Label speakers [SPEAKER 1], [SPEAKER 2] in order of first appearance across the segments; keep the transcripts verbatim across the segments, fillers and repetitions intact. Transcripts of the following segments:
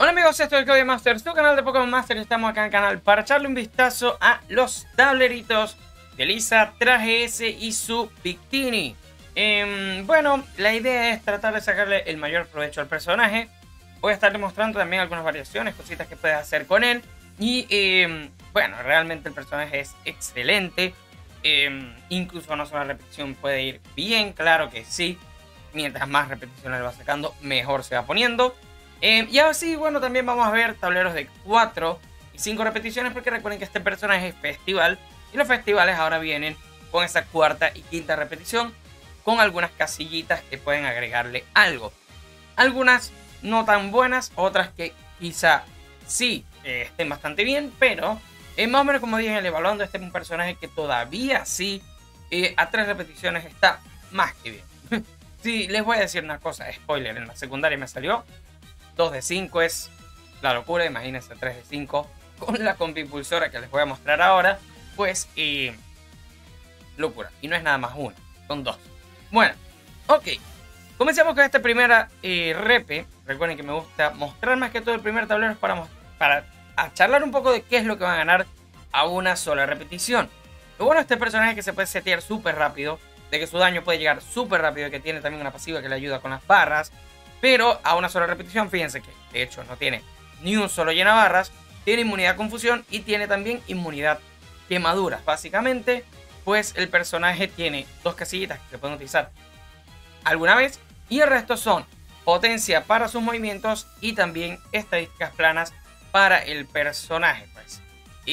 [SPEAKER 1] Hola amigos, esto es el Codemasters, tu canal de Pokémon Master. Estamos acá en el canal para echarle un vistazo a los tableritos de Lisa, Traje S y su Victini. Eh, bueno, la idea es tratar de sacarle el mayor provecho al personaje. Voy a estar demostrando también algunas variaciones, cositas que puedes hacer con él. Y eh, bueno, realmente el personaje es excelente. Eh, incluso una sola repetición puede ir bien, claro que sí. Mientras más repeticiones le va sacando, mejor se va poniendo. Eh, y así, bueno, también vamos a ver tableros de cuatro y cinco repeticiones, porque recuerden que este personaje es festival y los festivales ahora vienen con esa cuarta y quinta repetición, con algunas casillitas que pueden agregarle algo. Algunas no tan buenas, otras que quizá sí eh, estén bastante bien, pero eh, más o menos como dije, el evaluando, este es un personaje que todavía sí eh, a tres repeticiones está más que bien. Sí, les voy a decir una cosa, spoiler, en la secundaria me salió dos de cinco, es la locura. Imagínense tres de cinco con la compi impulsora que les voy a mostrar ahora. Pues eh, locura. Y no es nada más una, son dos. Bueno, ok, comencemos con esta primera eh, repe. Recuerden que me gusta mostrar más que todo el primer tablero para, para a charlar un poco de qué es lo que van a ganar a una sola repetición. Lo bueno de este personaje es que se puede setear súper rápido, de que su daño puede llegar súper rápido, que tiene también una pasiva que le ayuda con las barras. Pero a una sola repetición, fíjense que de hecho no tiene ni un solo llena barras, tiene inmunidad a confusión y tiene también inmunidad quemaduras. Básicamente, pues el personaje tiene dos casillitas que se pueden utilizar alguna vez y el resto son potencia para sus movimientos y también estadísticas planas para el personaje. Pues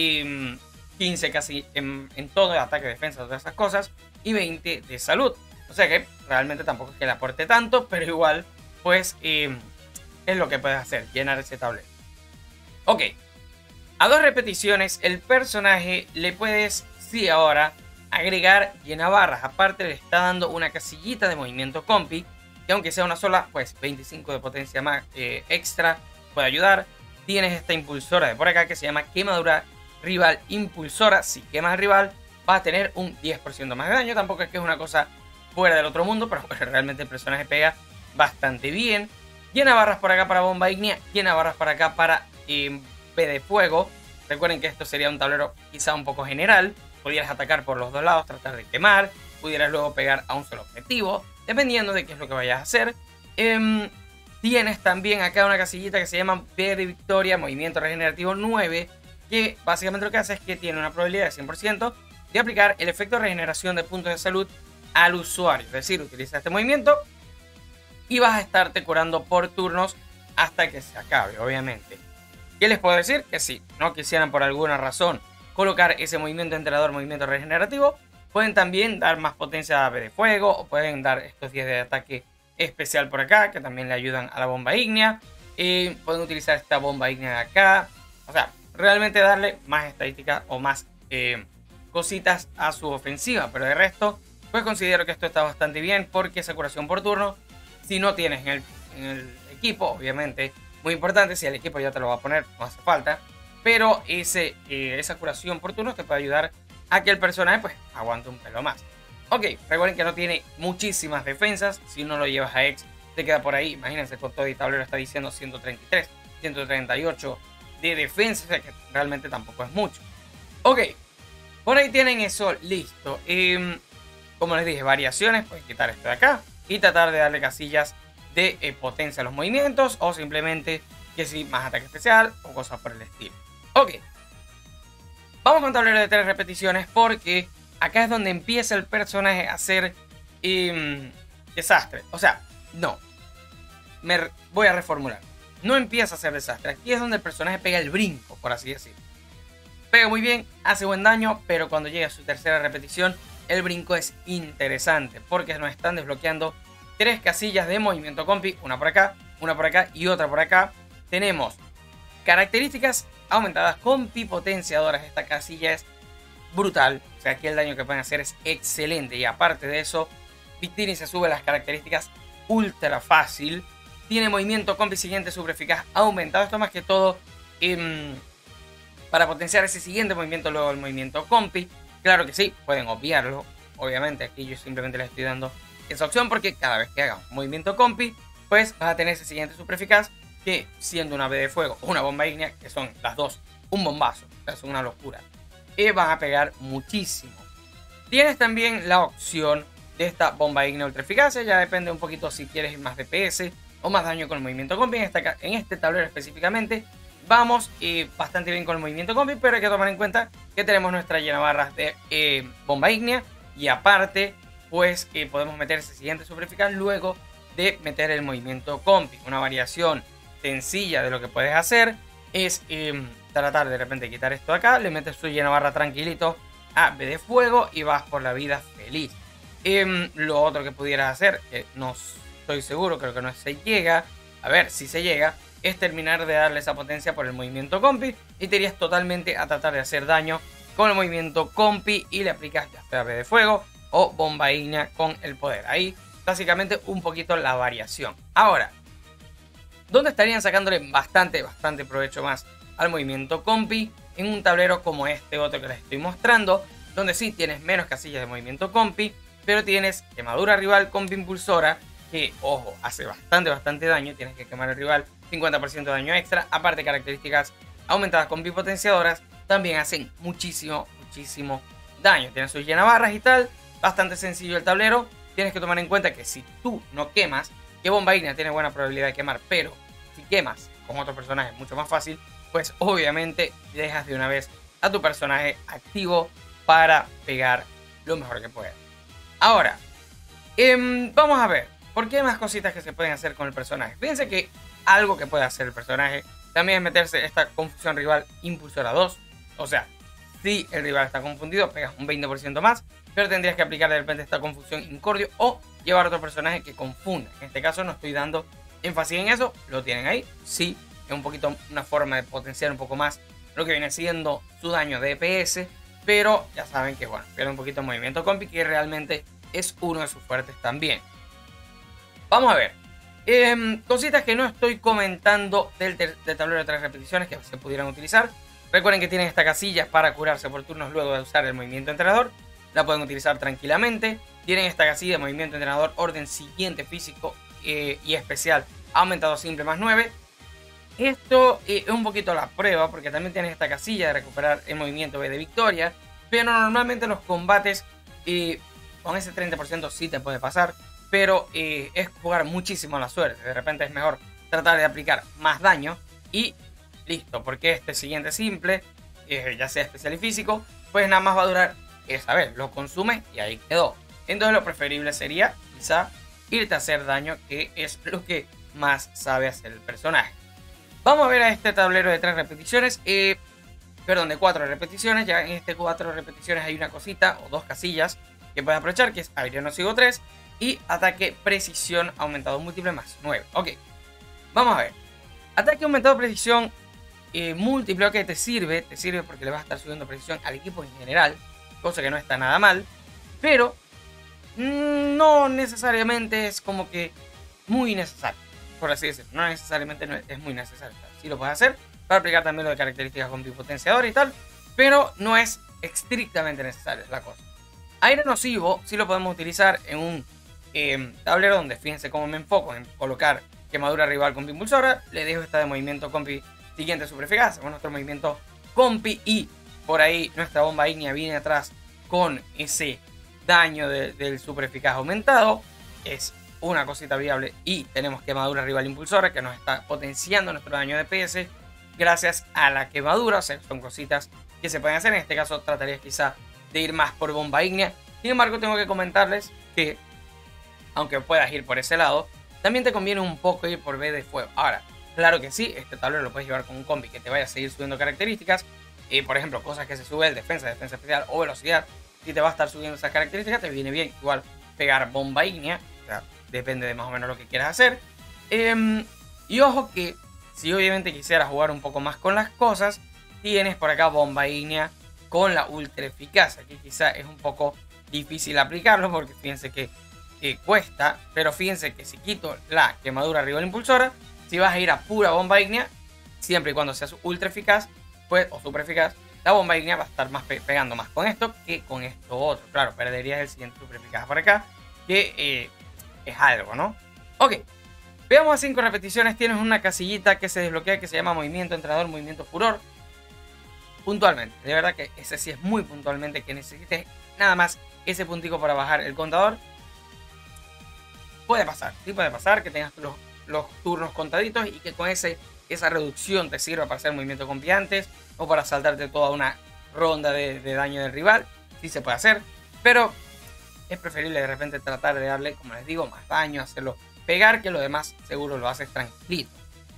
[SPEAKER 1] y quince casi en, en todo, ataque, defensa, todas esas cosas, y veinte de salud. O sea que realmente tampoco es que le aporte tanto, pero igual pues eh, es lo que puedes hacer, llenar ese tablero. Ok, a dos repeticiones el personaje le puedes, sí, ahora agregar llena barras. Aparte le está dando una casillita de movimiento compi, que aunque sea una sola, pues veinticinco de potencia más eh, extra puede ayudar. Tienes esta impulsora de por acá que se llama quemadura rival impulsora. Si quemas al rival vas a tener un diez por ciento más de daño. Tampoco es que es una cosa fuera del otro mundo, pero pues, realmente el personaje pega bastante bien. Llena barras por acá para bomba ígnea, llena barras para acá para eh, P de fuego. Recuerden que esto sería un tablero quizá un poco general. Pudieras atacar por los dos lados, tratar de quemar, pudieras luego pegar a un solo objetivo, dependiendo de qué es lo que vayas a hacer. Eh, tienes también acá una casillita que se llama P de victoria, movimiento regenerativo nueve, que básicamente lo que hace es que tiene una probabilidad de cien por ciento de aplicar el efecto de regeneración de puntos de salud al usuario. Es decir, utiliza este movimiento y vas a estarte curando por turnos hasta que se acabe, obviamente. ¿Qué les puedo decir? Que si no quisieran por alguna razón colocar ese movimiento entrenador, movimiento regenerativo, pueden también dar más potencia a P de fuego, o pueden dar estos diez de ataque especial por acá, que también le ayudan a la bomba ígnea. Eh, pueden utilizar esta bomba ígnea de acá. O sea, realmente darle más estadísticas o más eh, cositas a su ofensiva. Pero de resto, pues considero que esto está bastante bien, porque esa curación por turno, si no tienes en el, en el equipo, obviamente, muy importante, si el equipo ya te lo va a poner, no hace falta, pero ese, eh, esa curación por turno te puede ayudar a que el personaje pues aguante un pelo más. Ok, recuerden que no tiene muchísimas defensas, si no lo llevas a X te queda por ahí, imagínense, con todo el tablero está diciendo ciento treinta y tres, ciento treinta y ocho de defensa, o sea que realmente tampoco es mucho. Ok, por ahí tienen eso listo. Eh, como les dije, variaciones, pueden quitar esto de acá y tratar de darle casillas de eh, potencia a los movimientos, o simplemente que si más ataque especial o cosas por el estilo. Ok, vamos con tablero de tres repeticiones, porque acá es donde empieza el personaje a hacer eh, desastre. O sea, no, me voy a reformular. No empieza a hacer desastre. Aquí es donde el personaje pega el brinco, por así decirlo. Pega muy bien, hace buen daño, pero cuando llega a su tercera repetición el brinco es interesante, porque nos están desbloqueando tres casillas de movimiento compi, una por acá, una por acá y otra por acá. Tenemos características aumentadas compi potenciadoras. Esta casilla es brutal, o sea, aquí el daño que pueden hacer es excelente, y aparte de eso, Victini se sube las características ultra fácil. Tiene movimiento compi siguiente super eficaz aumentado. Esto más que todo eh, para potenciar ese siguiente movimiento, luego el movimiento compi. Claro que sí, pueden obviarlo, obviamente aquí yo simplemente les estoy dando esa opción, porque cada vez que haga un movimiento compi, pues vas a tener ese siguiente super eficaz, que siendo una B de fuego o una bomba ígnea, que son las dos un bombazo, o sea, son una locura, y van a pegar muchísimo. Tienes también la opción de esta bomba ígnea ultra eficacia, ya depende un poquito si quieres ir más D P S o más daño con el movimiento combi. En, esta, en este tablero específicamente vamos eh, bastante bien con el movimiento combi, pero hay que tomar en cuenta que tenemos nuestra llena barras de eh, bomba ígnea y aparte pues eh, podemos meter ese siguiente super eficaz luego de meter el movimiento combi. Una variación sencilla de lo que puedes hacer es eh, tratar de repente de quitar esto de acá, le metes su llena barra tranquilito a B de fuego y vas por la vida feliz. Eh, lo otro que pudieras hacer, que no estoy seguro, creo que no se llega, a ver si se llega, es terminar de darle esa potencia por el movimiento compi y te irías totalmente a tratar de hacer daño con el movimiento compi y le aplicas ya sea B de fuego o bomba ígnea con el poder. Ahí básicamente un poquito la variación. Ahora, ¿dónde estarían sacándole bastante, bastante provecho más al movimiento compi? En un tablero como este otro que les estoy mostrando, donde sí tienes menos casillas de movimiento compi, pero tienes quemadura rival compi impulsora, que, ojo, hace bastante, bastante daño. Tienes que quemar al rival, cincuenta por ciento de daño extra. Aparte, características aumentadas compi potenciadoras también hacen muchísimo, muchísimo daño. Tienes sus llena barras y tal. Bastante sencillo el tablero. Tienes que tomar en cuenta que si tú no quemas, que bomba ígnea tiene buena probabilidad de quemar, pero si quemas con otro personaje mucho más fácil, pues obviamente dejas de una vez a tu personaje activo para pegar lo mejor que puedas. Ahora, eh, vamos a ver, ¿por qué hay más cositas que se pueden hacer con el personaje? Fíjense que algo que puede hacer el personaje también es meterse esta confusión rival impulsora dos. O sea, si el rival está confundido, pegas un veinte por ciento más, pero tendrías que aplicar de repente esta confusión incordio o llevar a otro personaje que confunda. En este caso no estoy dando énfasis en eso, lo tienen ahí. Sí, es un poquito una forma de potenciar un poco más lo que viene siendo su daño de D P S, pero ya saben que bueno, pierde un poquito de movimiento compi, que realmente es uno de sus fuertes también. Vamos a ver, eh, cositas que no estoy comentando del, del tablero de tres repeticiones que se pudieran utilizar. Recuerden que tienen esta casilla para curarse por turnos luego de usar el movimiento entrenador. La pueden utilizar tranquilamente. Tienen esta casilla de movimiento entrenador, orden siguiente físico eh, y especial aumentado simple más nueve. Esto eh, es un poquito la prueba porque también tienes esta casilla de recuperar el movimiento B de victoria. Pero normalmente los combates eh, con ese treinta por ciento sí te puede pasar. Pero eh, es jugar muchísimo a la suerte. De repente es mejor tratar de aplicar más daño y listo. Porque este siguiente simple, eh, ya sea especial y físico, pues nada más va a durar esa vez. Lo consume y ahí quedó. Entonces lo preferible sería quizá irte a hacer daño, que es lo que más sabe hacer el personaje. Vamos a ver a este tablero de tres repeticiones. Eh, perdón, de cuatro repeticiones. Ya en este cuatro repeticiones hay una cosita o dos casillas que puedes aprovechar, que es aire nocivo tres y ataque precisión aumentado múltiple más nueve. Ok, vamos a ver. Ataque aumentado precisión eh, múltiple, ok, te sirve, te sirve porque le vas a estar subiendo precisión al equipo en general, cosa que no está nada mal, pero mmm, no necesariamente es como que muy necesario, por así decirlo. No necesariamente no es muy necesario. Sí lo puedes hacer para aplicar también lo de características con potenciador y tal, pero no es estrictamente necesario la cosa. Aire nocivo sí lo podemos utilizar en un eh, tablero donde, fíjense cómo me enfoco en colocar quemadura rival compi impulsora. Le dejo esta de movimiento compi siguiente super eficaz, con nuestro movimiento compi, y por ahí nuestra bomba ígnea viene atrás con ese daño de, del super eficaz aumentado. Es una cosita viable y tenemos quemadura rival impulsora que nos está potenciando nuestro daño de D P S gracias a la quemadura. O sea, son cositas que se pueden hacer. En este caso trataría quizá de ir más por bomba ígnea. Sin embargo, tengo que comentarles que aunque puedas ir por ese lado, también te conviene un poco ir por B de fuego. Ahora, claro que sí, este tablero lo puedes llevar con un combi que te vaya a seguir subiendo características. Y por ejemplo, cosas que se sube el defensa, defensa especial o velocidad. Si te va a estar subiendo esas características, te viene bien igual pegar bomba ígnea. O sea, depende de más o menos lo que quieras hacer. Eh, y ojo que si obviamente quisieras jugar un poco más con las cosas, tienes por acá bomba ígnea con la ultra eficaz. Aquí quizá es un poco difícil aplicarlo porque fíjense que eh, cuesta, pero fíjense que si quito la quemadura rival impulsora, si vas a ir a pura bomba ígnea, siempre y cuando sea ultra eficaz, pues, o super eficaz, la bomba ígnea va a estar más pe pegando más con esto que con esto otro. Claro, perderías el siguiente super eficaz por acá, que eh, es algo, ¿no? Ok, Veamos a cinco repeticiones. Tienes una casillita que se desbloquea que se llama movimiento entrenador, movimiento furor. Puntualmente, de verdad que ese sí es muy puntualmente, que necesites nada más ese puntico para bajar el contador. Puede pasar, sí puede pasar que tengas los, los turnos contaditos y que con ese, esa reducción te sirva para hacer movimiento con piantes o para saltarte toda una ronda de, de daño del rival. Sí se puede hacer, pero es preferible de repente tratar de darle, como les digo, más daño, hacerlo pegar, que lo demás seguro lo haces tranquilito.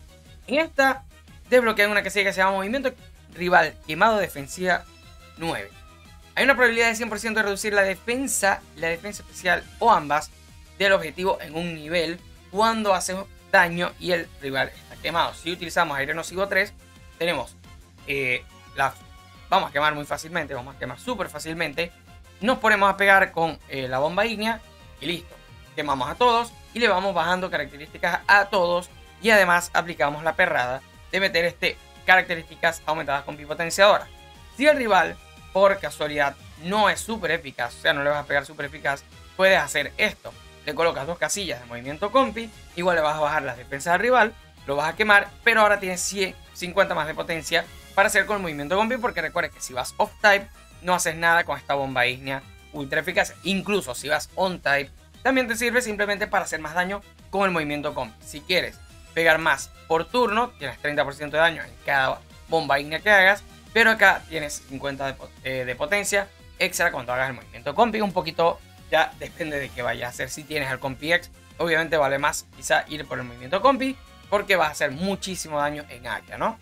[SPEAKER 1] En esta desbloquean una casilla que se llama movimiento rival quemado defensiva nueve. Hay una probabilidad de cien por ciento de reducir la defensa, la defensa especial o ambas del objetivo en un nivel cuando hace daño y el rival está quemado. Si utilizamos aire nocivo tres, tenemos eh, la, vamos a quemar muy fácilmente, vamos a quemar súper fácilmente. Nos ponemos a pegar con eh, la bomba ígnea y listo. Quemamos a todos y le vamos bajando características a todos y además aplicamos la perrada de meter este características aumentadas con bipotenciadora. Si el rival por casualidad no es súper eficaz, o sea no le vas a pegar súper eficaz, puedes hacer esto. Le colocas dos casillas de movimiento compi, igual le vas a bajar las defensas al rival, lo vas a quemar, pero ahora tienes cien, cincuenta más de potencia para hacer con el movimiento compi, porque recuerda que si vas off type no haces nada con esta bomba ígnea ultra eficaz. Incluso si vas on type también te sirve simplemente para hacer más daño con el movimiento compi. Si quieres pegar más por turno, tienes treinta por ciento de daño en cada bomba ígnea que hagas, pero acá tienes cincuenta de, eh, de potencia extra cuando hagas el movimiento compi. Un poquito ya depende de qué vayas a hacer. Si tienes el compi X, obviamente vale más quizá ir por el movimiento compi, porque vas a hacer muchísimo daño en área, ¿no?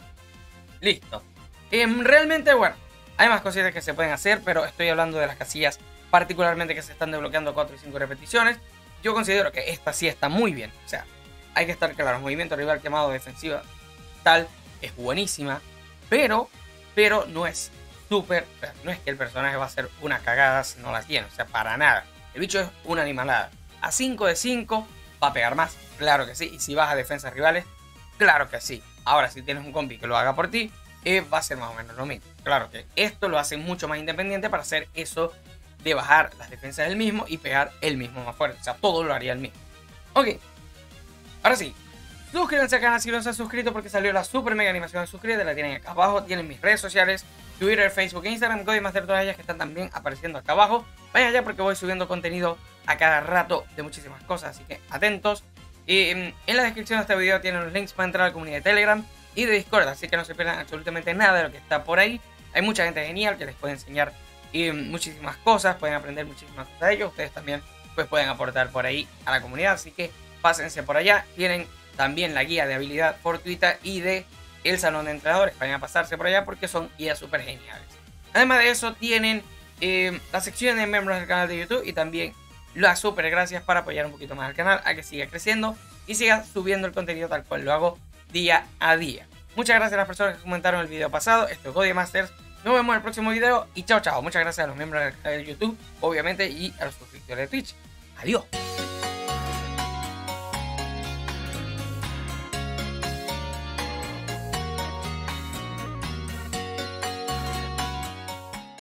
[SPEAKER 1] Listo. Eh, realmente, bueno, hay más cositas que se pueden hacer, pero estoy hablando de las casillas particularmente que se están desbloqueando cuatro y cinco repeticiones. Yo considero que esta sí está muy bien. O sea, hay que estar claro, movimiento rival quemado defensiva tal es buenísima, pero, pero no es súper, no es que el personaje va a ser una cagada si no la tiene, o sea, para nada. El bicho es una animalada. A cinco de cinco va a pegar más, claro que sí. Y si vas a defensas rivales, claro que sí. Ahora, si tienes un compi que lo haga por ti, eh, va a ser más o menos lo mismo. Claro que esto lo hace mucho más independiente para hacer eso de bajar las defensas del mismo y pegar el mismo más fuerte. O sea, todo lo haría el mismo. Ok. Ahora sí, suscríbanse al canal si no se han suscrito, porque salió la super mega animación de suscríbete. La tienen acá abajo. Tienen mis redes sociales, Twitter, Facebook e Instagram, Codemaster, todas ellas que están también apareciendo acá abajo. Vayan allá porque voy subiendo contenido a cada rato de muchísimas cosas, así que atentos. Y en la descripción de este video tienen los links para entrar a la comunidad de Telegram y de Discord, así que no se pierdan absolutamente nada de lo que está por ahí. Hay mucha gente genial que les puede enseñar y muchísimas cosas, pueden aprender muchísimas cosas de ellos. Ustedes también pues pueden aportar por ahí a la comunidad, así que pásense por allá. Tienen también la guía de habilidad fortuita y de el salón de entrenadores, vayan a pasarse por allá porque son guías súper geniales. Además de eso tienen eh, la sección de miembros del canal de YouTube y también las súper gracias para apoyar un poquito más al canal a que siga creciendo y siga subiendo el contenido tal cual lo hago día a día. Muchas gracias a las personas que comentaron el video pasado. Esto es Codemasters. Nos vemos en el próximo video y chao chao. Muchas gracias a los miembros del canal de YouTube, obviamente, y a los suscriptores de Twitch. Adiós.